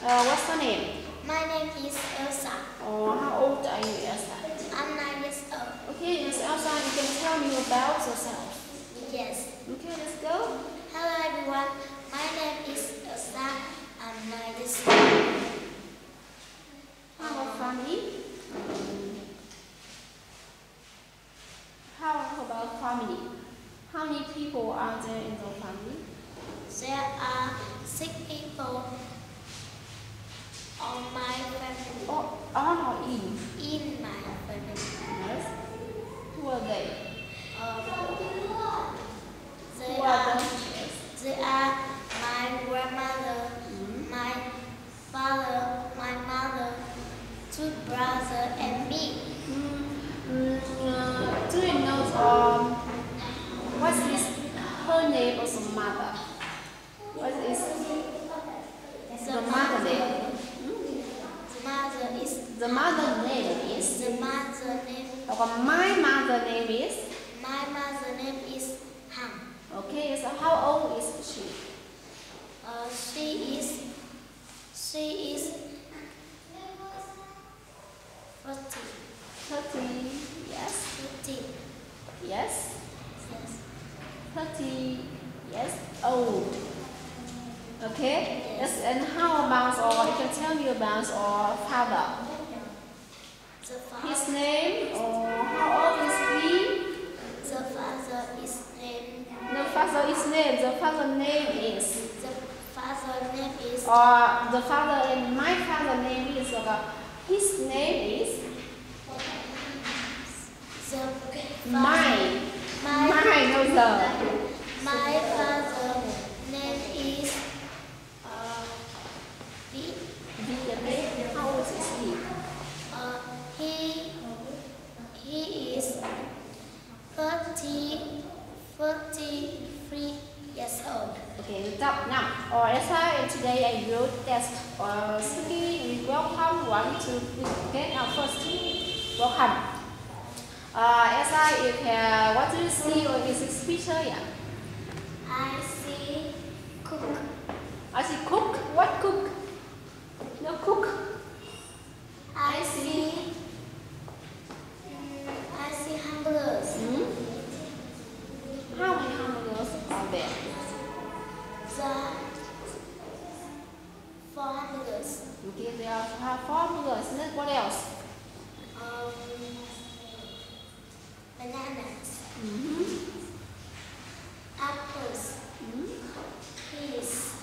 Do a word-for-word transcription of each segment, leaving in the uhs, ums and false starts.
Uh, what's your name? My name is Elsa. Oh, how old are you, Elsa? I'm nine years old. Okay, Miss Elsa, you can tell me about yourself. Yes. Okay, let's go. Hello everyone. My name is Elsa. I'm nine years old. How about family? How about family? How many people are there in your family? There are six people on my family. Oh, on or in? In my family. Yes. Who are they? Um, they Who are are them? Yes. they are my grandmother, Mm. my father, my mother, two brothers, and me. Mm, mm, uh, do you know um, what is her name or some mother? What is the mother name? The mother is The mother name is. the mother name. Còn my mother name is. My mother name is Han. Okay, so how old is she? Uh, she is she is forty. Thirty. Yes. Fifty. Yes. Yes. Thirty. Yes. Old. Okay. Yes. Yes. And how about, or you can tell me about our father? The father. His name, or how old is he? The father is named. The father is name. The father name is. The father name is. Or the father and my father name is. Or his name is. The father. My. My. My. No the. My father name is. Uh, B. The name. How old is he? Uh, he he is thirty, forty-three years old. Okay, stop now. Or Elsa, and today I will test or speaking with welcome one to get our first welcome. Uh, Elsa, if uh, what do you see or is this picture? Yeah. I see cook. I see cook. What cook? No cook. I see. Mm, I see hamburgers. Hmm? How many hamburgers are there? The four hamburgers. Okay, there are four hamburgers. Then what else? Um, bananas, Mm-hmm. apples, Mm-hmm. peas,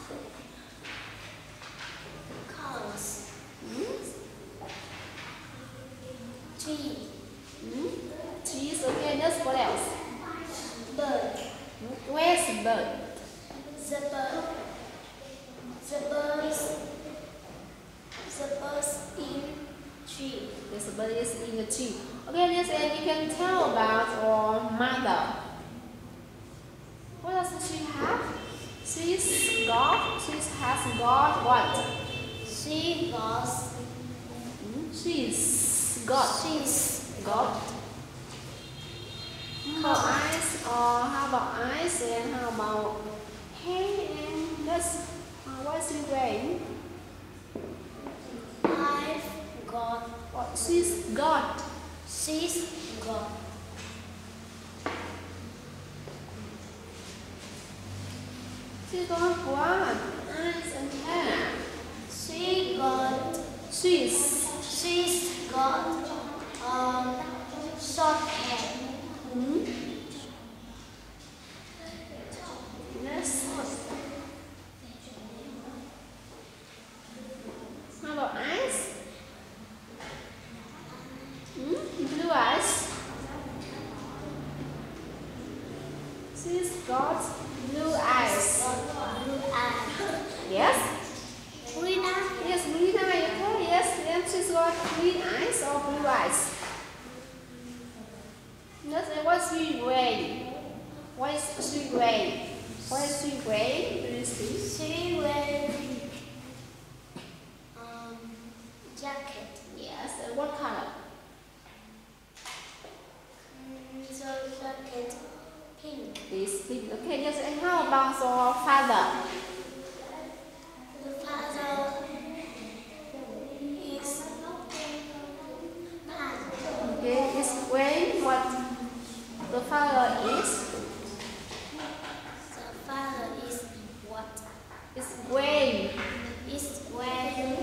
cows, Mm-hmm. tree, Mm-hmm. Cheese. Okay, that's what else? bird. Where's the bird? The bird. The bird is. The bird's in tree. There's a bird is in the tree. Okay, yes, and you can tell about our mother. What does she have? She's got. She has got what? She was. Hmm? She's got. She's Got. How about eyes? Or how about eyes? And how about hair? And that's uh, what's she wearing? I've got. What she's got. She's got. She's got what? Eyes and hair. She got. She's. She's got. Um. Short hair. Hmm? Yes. How about eyes? Hmm? Blue eyes. She's got blue eyes. Got blue eyes. It's when. It's when.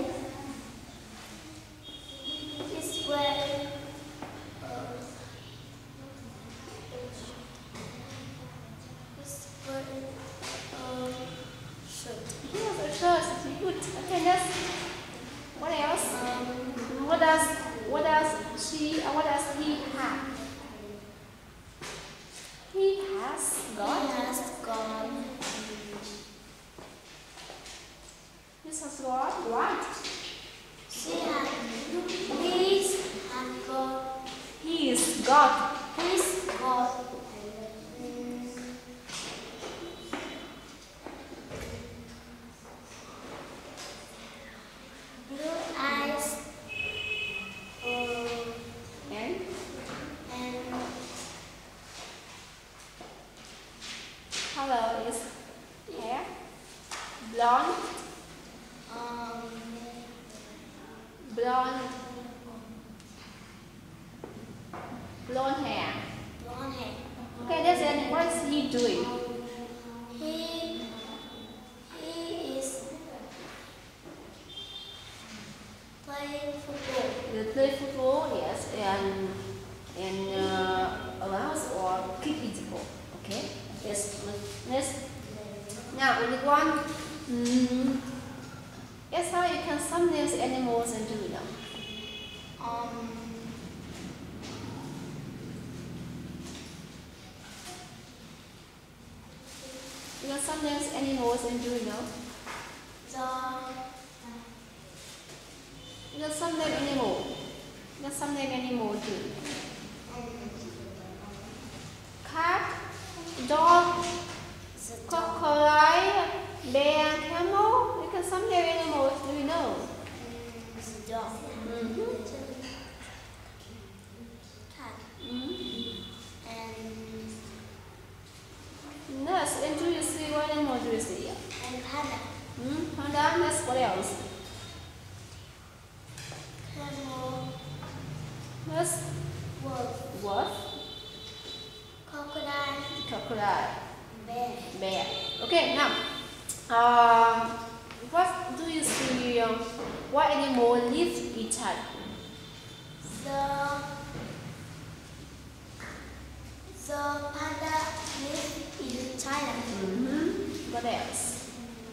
It's when. Uh, it's when. Uh, shirt. Yes, a shirt. Good. Okay, next. What else? Um, What does what does she uh, what does he have? He has he got. has got. He has got what? She has. He's has got. He's got. He's got. Mm, blue eyes. Uh, And and color is hair. Blonde. um, Blonde. Blonde hair. blonde hair. Okay, that's it. What is he doing? He he is playing football. They play football, yes, and and uh, arouse or kick it ball. Okay, yes. Next. Now, only one. Mm, yes, how you can some names animals and do you know? Um, You know some names animals and do you know? the You know some name animal. You know some name animal do. um, Cat, dog, the dog. crocodile, bear, camel. You can some name animals. Do you know? Mm, the dog. Mm-hmm. Cat. Mm-hmm. And Nurse, and do you see what animal do you see? and panda. Hmm? Panda, next, what else? Camel. Nurse, Wolf. wolf, Crocodile. crocodile, Bear. bear. Okay, now, um, what do you see? Um, what animal live each other? The the panda live in China. Mm-hmm. What else?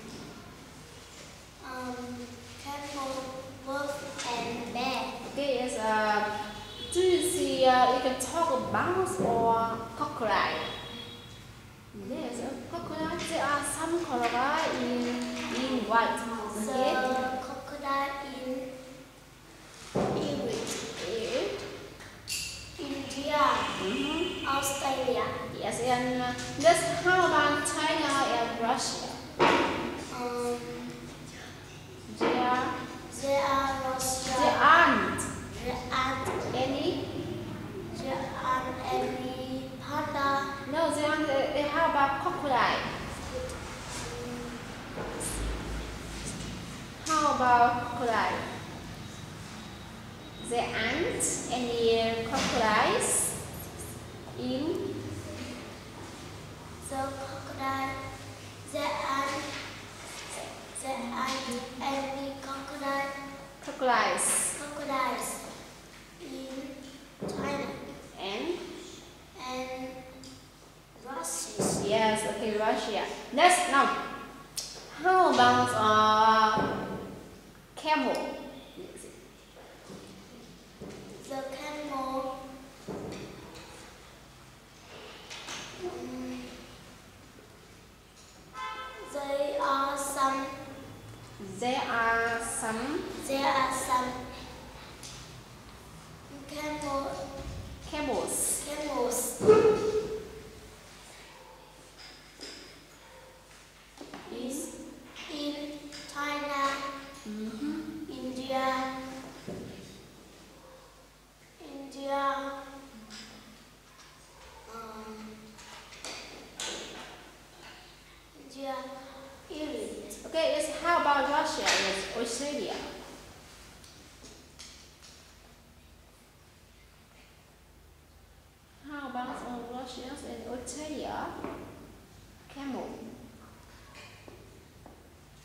Um, camel, wolf, and bear. Okay, yes. Uh, do you see? Uh, you can talk about or crocodile. Yes, uh, crocodile. There are some crocodile in in white. Okay. The crocodile in Egypt, It. India, Mm-hmm. Australia. Yes, and uh, just how about China and Russia? Um, There, there are there Russia. aren't There aren't any. there aren't any panda. No, there aren't. Uh, how about crocodile? How about crocodile? There aren't any crocodiles in. The crocodile. There aren't there aren't any crocodile Crocodiles crocodiles in China and and Russia. yes, okay, Russia. Next, now, how about uh, camel? The camel. um, There are some. There are some There are some camel camels. camels In in China, mm-hmm. India, India, um, India, Egypt. Okay, yes, how about Russia? Yes, Australia. How about uh, Russia and Australia? Camel.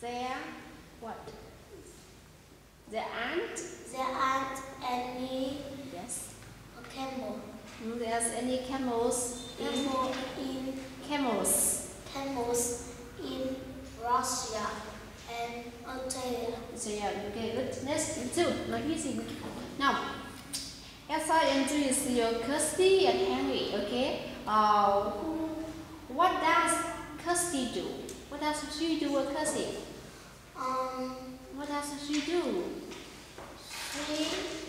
Their what? Their aunt? Their aunt any Yes. a camel. Mm, there's any camels Camel in camels. camels in Russia and Australia. So yeah, okay, good. Next, two. Now here's it. Now, Elsa introduce your Kirsty and Henry. Okay. Uh, who, what does Kirsty do? What does she do with Kirsty? Um, What does she do? she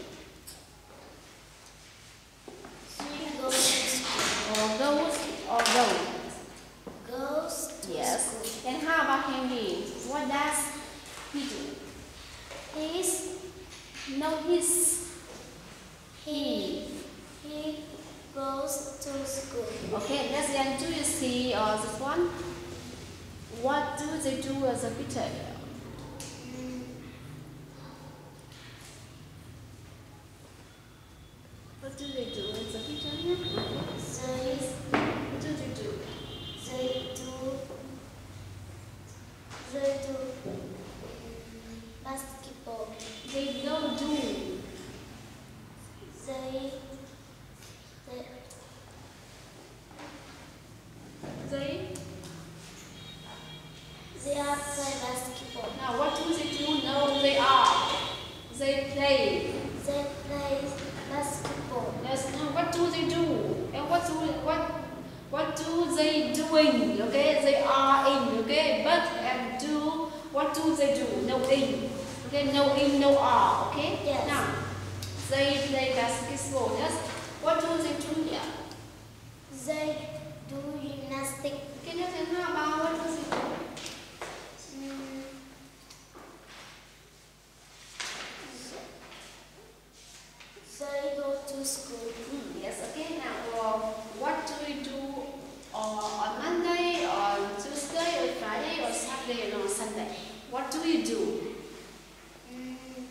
she goes to school. Or goes or go? Goes to Yes. school. And how about Henry? What does he do? He's No, he's he he goes to school. okay. Let's then do you see uh, this one? What do they do as a picture? Mm, What do they do as a picture here? they What do they do? they do they do mm, basketball. They don't do. They they They they are play basketball. now what do they do? No, they are. They play. They play basketball. Yes. Now what do they do? And what do what what do they doing? Okay, they are in. Okay, but and do what do they do? No in. Okay, no in, no are. Okay. Yes. Now they play basketball. Yes. What do they do here? They do gymnastics. Can you tell me about what do they do? Mm, they go to school. Mm, yes, okay. Now, uh, what do we do uh, on Monday, on Tuesday, or Friday, or Saturday, and on Sunday? What do we do? Mm,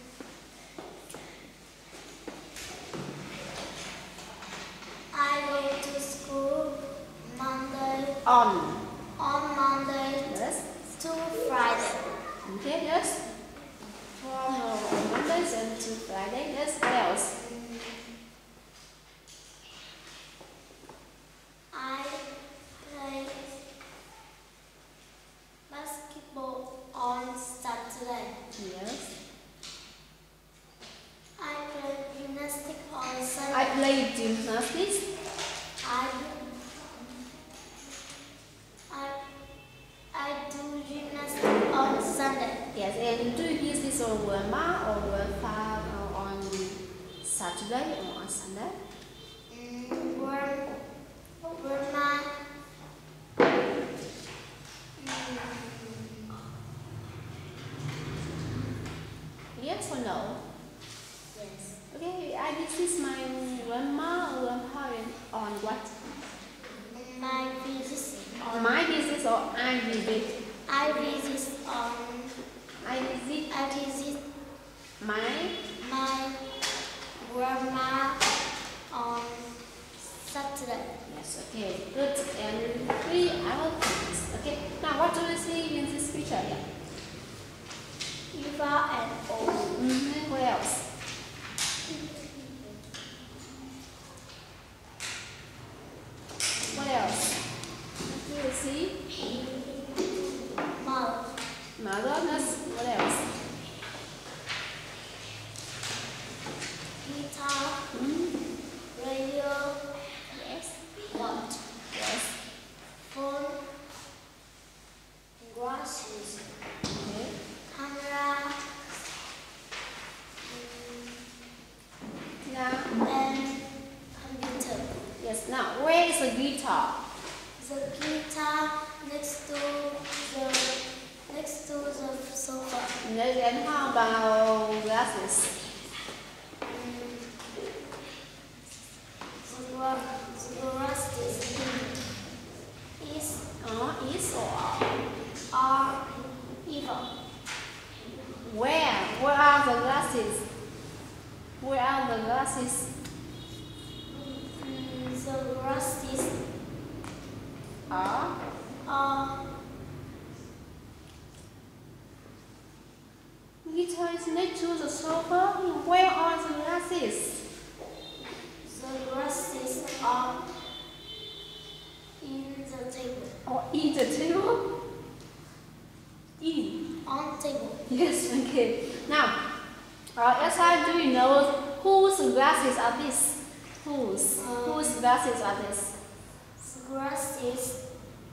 I go to school Monday On. on Monday Yes. to Friday. Okay, yes. From uh, Mondays and to Friday. Yes, what else? Mm, I play basketball on Saturday. Yes. I play gymnastics on I Sunday. play gymnastics. I I I do gymnastics on Sunday. Yes, and do you use this on Burma or Burma uh, on Saturday or on Sunday? Mm, where where my mm, Yes or no? yes. Okay, I visit my grandma or grandparent on what? My visit On my visit or I visit? I visit on I visit I visit my my grandma on Saturday. yes, okay, good. And three, I will fix. Okay, now what do you see in this picture here? Eva and O. Mm-hmm. What else? What else? What do you see? Mom. Mother, yes. What else? Guitar. Mm-hmm. Radio. Yes. Watch. Yes. Phone. Glasses. Okay. Camera. Now, And computer. yes. Now, where is the guitar? The guitar next to the next to the sofa. And then how about glasses? Mm, The gra- the grass is is Uh, is or are? are evil. Where? Where are the glasses? Where are the glasses? Mm, The grass is Are are guitar is next to the sofa. Where are the glasses? The glasses are in the table. Or in the table? In. On table. Yes, okay. Now, uh, Elsa, do you know whose glasses are these? Whose? Um, whose glasses are these? The glasses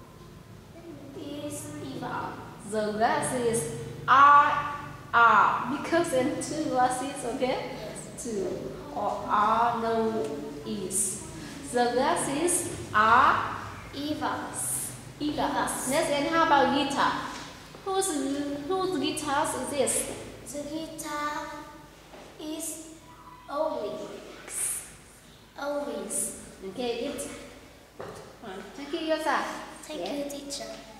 is Eva. The glasses are are because in two glasses, okay? Yes. Two or are no is. The glasses are Eva's. Eva. Eva's. Next, and how about guitar? Whose whose guitars is this? The guitar is always. Always. Okay, it. Thank you, Elsa. Thank Yeah. you, teacher.